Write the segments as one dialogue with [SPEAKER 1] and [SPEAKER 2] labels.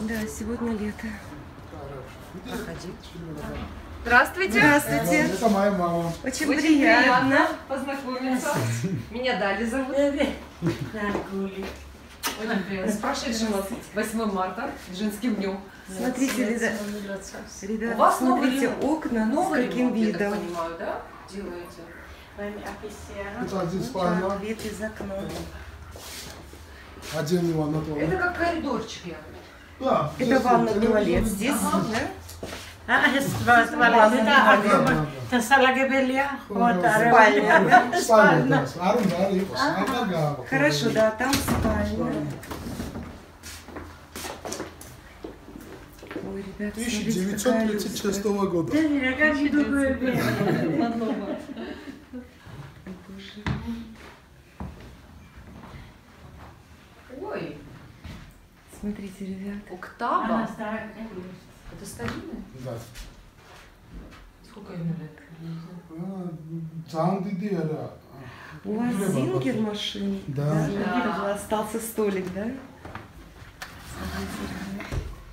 [SPEAKER 1] Да, сегодня лето.
[SPEAKER 2] Проходи.
[SPEAKER 1] Здравствуйте. Здравствуйте.
[SPEAKER 3] Это моя мама.
[SPEAKER 1] Очень приятно
[SPEAKER 2] познакомиться. Меня Дали зовут. Очень приятно. С прошедшим вас 8 марта, женским днем.
[SPEAKER 1] Смотрите, ребята,
[SPEAKER 2] У вас
[SPEAKER 1] смотрите, окна,
[SPEAKER 2] новый
[SPEAKER 1] с каким
[SPEAKER 2] ремонт, я так
[SPEAKER 1] видом.
[SPEAKER 2] понимаю, да? Делаете?
[SPEAKER 3] Это один спальня,
[SPEAKER 1] Вид из окна.
[SPEAKER 3] один ванна туалет.
[SPEAKER 2] Это как коридорчик. Я.
[SPEAKER 3] Да,
[SPEAKER 1] Это ванна, туалет здесь, да?
[SPEAKER 3] Спальня.
[SPEAKER 1] Хорошо, да, там спальня. Ой, ребята, смотрите, какая люстра.
[SPEAKER 3] 1936 года.
[SPEAKER 2] Ой,
[SPEAKER 1] Смотрите, ребят.
[SPEAKER 2] октава. Это старинное?
[SPEAKER 3] Да.
[SPEAKER 2] Сколько ему лет?
[SPEAKER 1] У вас зингер в машине?
[SPEAKER 3] Да.
[SPEAKER 1] Да. Остался столик, да? Смотрите, ребят.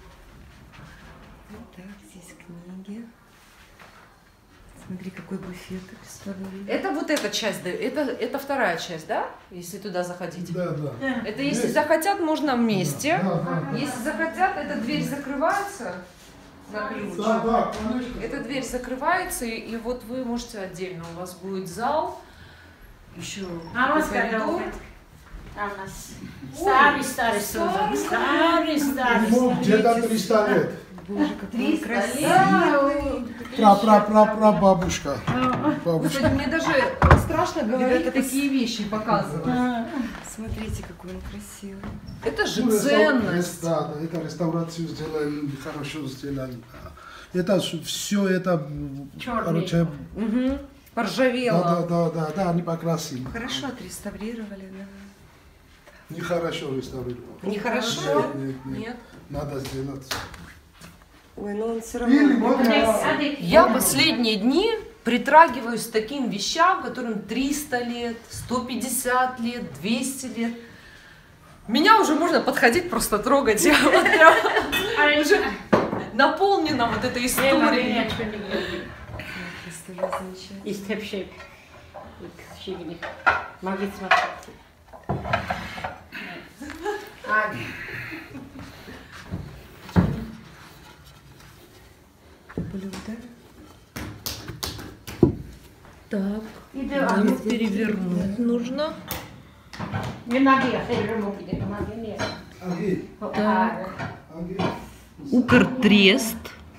[SPEAKER 1] Так, здесь книги. Смотри, какой буфет представлен.
[SPEAKER 2] Это вот эта часть, да? Это вторая часть, да? Если туда заходить.
[SPEAKER 3] Да, да.
[SPEAKER 2] Это если захотят, можно вместе.
[SPEAKER 3] Да, да.
[SPEAKER 2] Если захотят, эта дверь закрывается на ключ.
[SPEAKER 3] Да, да, конечно.
[SPEAKER 2] Эта дверь закрывается, и вот вы можете отдельно. У вас будет зал, еще коридор.
[SPEAKER 4] Старый сон.
[SPEAKER 3] Ему где-то 300 лет.
[SPEAKER 1] Боже, какой
[SPEAKER 2] 300
[SPEAKER 1] красивый.
[SPEAKER 3] Прапрапрапрабабушка.
[SPEAKER 2] Кстати, мне даже страшно говорить
[SPEAKER 1] Ребята,
[SPEAKER 2] такие вещи, показывать.
[SPEAKER 1] Смотрите, какой он красивый.
[SPEAKER 2] Это же ценность.
[SPEAKER 3] Да, да, это реставрацию сделали, хорошо сделали. Это все, это, короче,
[SPEAKER 2] Угу. Поржавело.
[SPEAKER 3] да, они покрасили.
[SPEAKER 1] Хорошо отреставрировали, да.
[SPEAKER 3] Нехорошо реставрировали.
[SPEAKER 2] Нехорошо?
[SPEAKER 3] Нет.
[SPEAKER 2] Нет.
[SPEAKER 3] Надо сделать.
[SPEAKER 1] Ой, но он все
[SPEAKER 3] Или
[SPEAKER 1] равно...
[SPEAKER 3] вот
[SPEAKER 2] Я последние дни притрагиваюсь к таким вещам, которым 300 лет, 150 лет, 200 лет. Меня уже можно подходить, просто трогать. Я вот прям уже наполнена вот этой историей.
[SPEAKER 1] Замечательно. Блюдо. Так, перевернуть нужно. Так. Укртрест.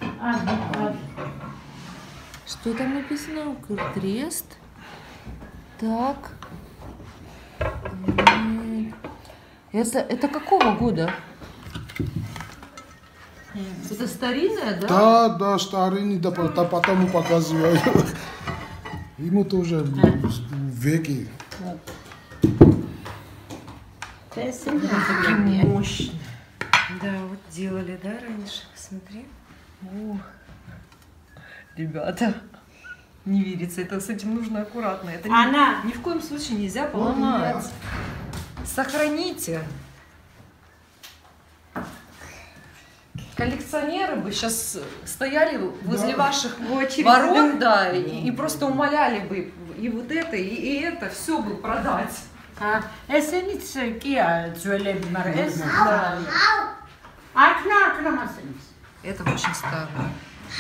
[SPEAKER 1] Что там написано? Укртрест. Так. Это какого года? Это старинная, да?
[SPEAKER 3] Да, старый, да, потому показываю. Ему тоже веки.
[SPEAKER 2] Такие мощные.
[SPEAKER 1] Да, вот делали, да, раньше? Посмотри.
[SPEAKER 2] О, ребята, не верится, это с этим нужно аккуратно. Это ни в коем случае нельзя поломать. Сохраните. Коллекционеры бы сейчас стояли возле ваших ворот, да, и просто умоляли бы и вот это, и это, все бы продать. Это очень старое.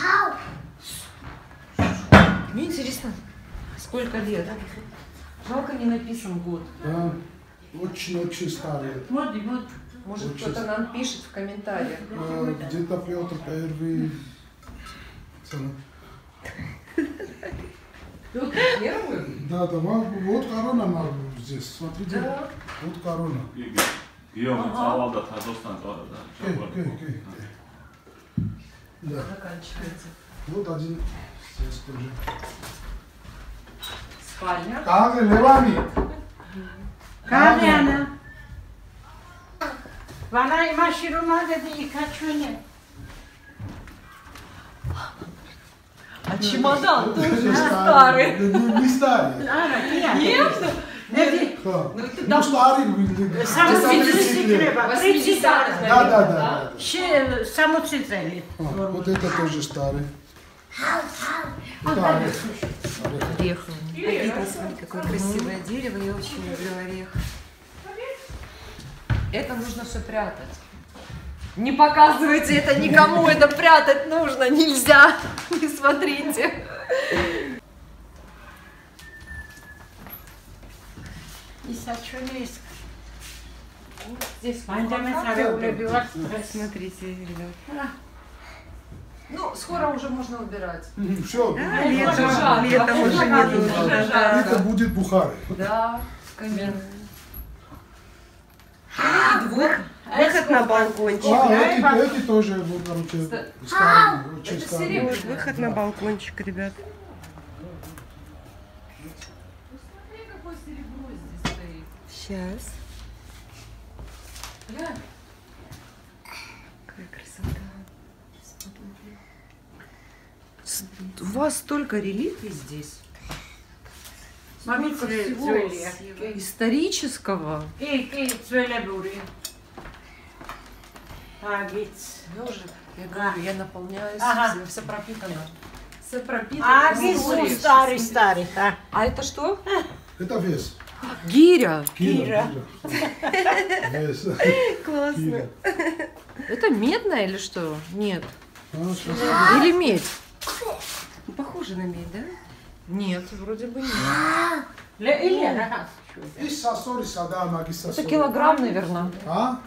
[SPEAKER 2] Мне интересно, сколько лет. Жалко, не написан год.
[SPEAKER 3] Да, очень старый.
[SPEAKER 2] Может, кто-то нам пишет в комментариях.
[SPEAKER 3] Где-то Петр Первый.
[SPEAKER 2] Петр Первый?
[SPEAKER 3] Да, вот корона здесь, смотрите.
[SPEAKER 2] Да.
[SPEAKER 3] Вот корона. Да.
[SPEAKER 2] Заканчивается.
[SPEAKER 3] Вот один здесь тоже.
[SPEAKER 2] Спальня.
[SPEAKER 3] Как Левани?
[SPEAKER 2] А чемодан тоже старый.
[SPEAKER 3] Не старый.
[SPEAKER 2] Нет?
[SPEAKER 3] Ну, старый.
[SPEAKER 2] 80-х,
[SPEAKER 3] Да, да, да.
[SPEAKER 4] Самоцветели.
[SPEAKER 3] Вот это тоже старый. Это орех.
[SPEAKER 2] Ореховый.
[SPEAKER 1] Видно, смотри, какое красивое дерево. Я очень люблю орех.
[SPEAKER 2] Это нужно все прятать. Не показывайте это никому, это прятать нужно, нельзя. Не смотрите.
[SPEAKER 4] И сочунись.
[SPEAKER 2] Здесь
[SPEAKER 1] Смотрите, ребят.
[SPEAKER 2] Ну, скоро уже можно убирать.
[SPEAKER 3] Все.
[SPEAKER 1] Да, летом уже не нужно. Да.
[SPEAKER 3] Это будет Бухары.
[SPEAKER 2] Да, камин.
[SPEAKER 1] Выход на балкончик.
[SPEAKER 3] Эти тоже, вот, короче, старые, очень
[SPEAKER 2] Это
[SPEAKER 3] старые.
[SPEAKER 2] серебряный.
[SPEAKER 1] Вот выход на балкончик, ребят.
[SPEAKER 2] Смотри, какое серебро здесь стоит.
[SPEAKER 1] Сейчас.
[SPEAKER 2] Глянь.
[SPEAKER 1] Какая красота.
[SPEAKER 2] У вас столько реликвий здесь. Столько всего исторического. Я говорю, я наполняюсь,
[SPEAKER 4] Ага.
[SPEAKER 2] все пропитано. Все пропитано историей.
[SPEAKER 4] Старый.
[SPEAKER 2] А это что?
[SPEAKER 3] Это вес.
[SPEAKER 2] Гиря.
[SPEAKER 3] Кира. Вес.
[SPEAKER 1] Классно.
[SPEAKER 3] Кира.
[SPEAKER 2] Это медная или что? Нет.
[SPEAKER 3] А, сейчас.
[SPEAKER 2] Или медь?
[SPEAKER 1] Похоже на медь, да?
[SPEAKER 2] Нет, вроде бы нет.
[SPEAKER 3] И сосори сада, маги
[SPEAKER 2] Это
[SPEAKER 3] сосори.
[SPEAKER 2] килограмм, наверное.
[SPEAKER 3] А?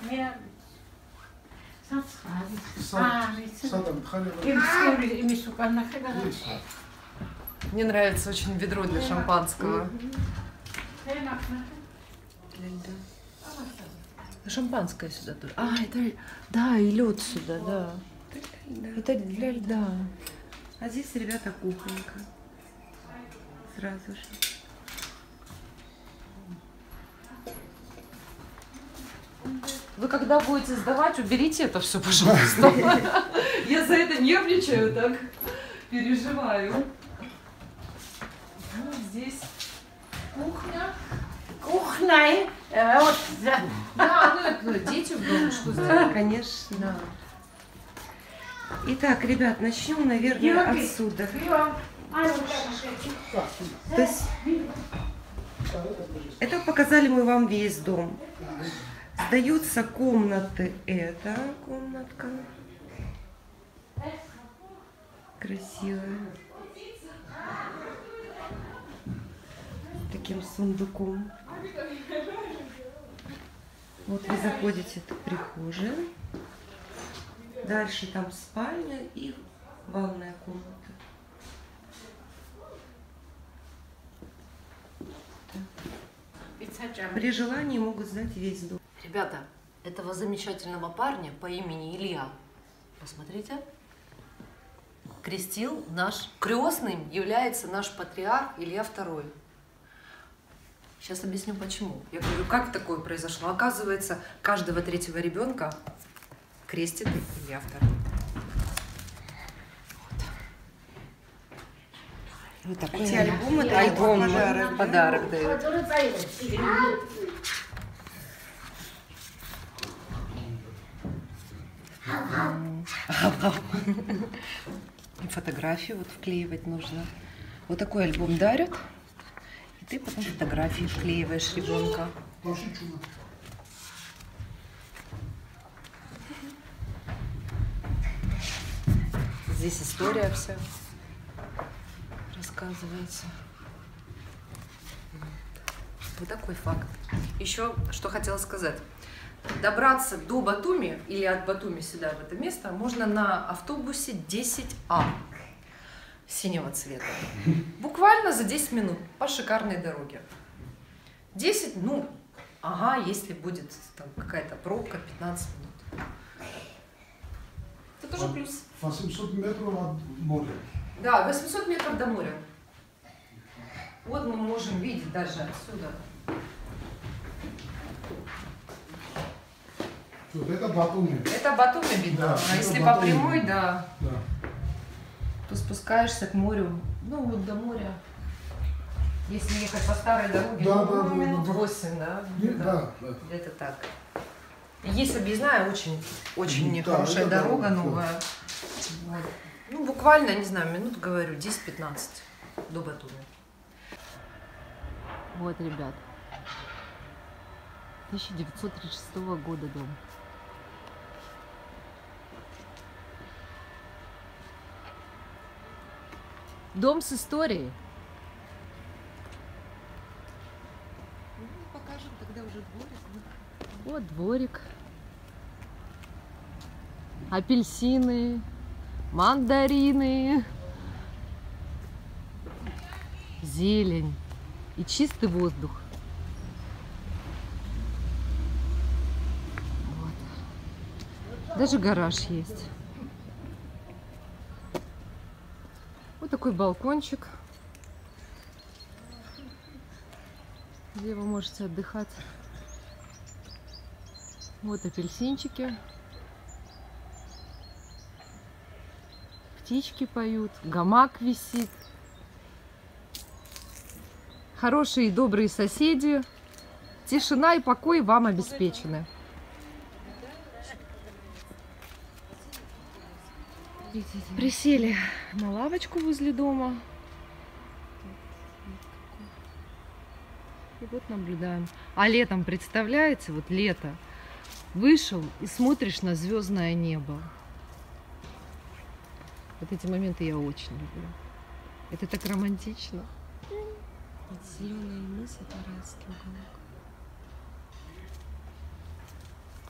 [SPEAKER 3] Садам, Есть.
[SPEAKER 2] Мне нравится очень ведро для шампанского. Шампанское сюда тоже. А, это, да, и лед сюда, да. Это для льда.
[SPEAKER 1] А здесь, ребята, кухонька. Сразу же.
[SPEAKER 2] Вы когда будете сдавать, уберите это все, пожалуйста. Я за это нервничаю, так переживаю. Вот здесь кухня.
[SPEAKER 4] Кухня.
[SPEAKER 2] Да, ну это дети в доме, что сделать?
[SPEAKER 1] Конечно.
[SPEAKER 2] Да.
[SPEAKER 1] Итак, ребят, начнем, наверное, отсюда. То есть, это показали мы вам весь дом. Сдаются комнаты. Это комнатка. Красивая. Таким сундуком. Вот вы заходите, это прихожая. Дальше там спальня и ванная комната. При желании могут сдать весь дом.
[SPEAKER 2] Ребята, этого замечательного парня по имени Илья, посмотрите, крестил наш, крестным является наш патриарх Илья II. Сейчас объясню почему. Я говорю, как такое произошло? Оказывается, каждого третьего ребенка крестит Илья II. Вот такой
[SPEAKER 1] Эти альбомы дают
[SPEAKER 2] альбом
[SPEAKER 1] подарок.
[SPEAKER 2] подарок дают. И фотографии вот вклеивать нужно. Вот такой альбом дарят, и ты потом фотографии вклеиваешь ребенка. Здесь история вся рассказывается. Вот такой факт. Еще что хотела сказать. Добраться до Батуми или от Батуми сюда, в это место, можно на автобусе 10А синего цвета. Буквально за 10 минут по шикарной дороге. 10, ну, ага, если будет там какая-то пробка, 15 минут. Это тоже плюс.
[SPEAKER 3] 800 метров от моря.
[SPEAKER 2] Да, 800 метров до моря. Вот мы можем видеть даже отсюда.
[SPEAKER 3] Вот это Батуми.
[SPEAKER 2] Это Батуми видно.
[SPEAKER 3] Да,
[SPEAKER 2] А
[SPEAKER 3] это
[SPEAKER 2] если по
[SPEAKER 3] Батуми.
[SPEAKER 2] прямой, да,
[SPEAKER 3] Да.
[SPEAKER 2] то спускаешься к морю. Ну вот до моря. Если ехать по старой дороге,
[SPEAKER 3] Да,
[SPEAKER 2] ну,
[SPEAKER 3] да,
[SPEAKER 2] минут
[SPEAKER 3] да.
[SPEAKER 2] 8, да?
[SPEAKER 3] Да, да.
[SPEAKER 2] Где-то так. Есть объездная, очень
[SPEAKER 3] Да,
[SPEAKER 2] хорошая
[SPEAKER 3] это
[SPEAKER 2] дорога
[SPEAKER 3] да.
[SPEAKER 2] новая. Вот. Ну, буквально, не знаю, минут, говорю, 10-15 до Батуми.
[SPEAKER 5] Вот, ребят. 1936 года дом. Дом с историей.
[SPEAKER 1] Покажем тогда уже дворик.
[SPEAKER 5] Вот дворик. Апельсины, мандарины, зелень и чистый воздух. Вот. Даже гараж есть. Вот такой балкончик, где вы можете отдыхать. Вот апельсинчики. Птички поют, гамак висит. Хорошие и добрые соседи. Тишина и покой вам обеспечены. Присели на лавочку возле дома. И вот наблюдаем. А летом, представляете, вот лето. Вышел и смотришь на звездное небо. Вот эти моменты я очень люблю. Это так романтично.
[SPEAKER 1] Зеленый мыс, это райский уголок.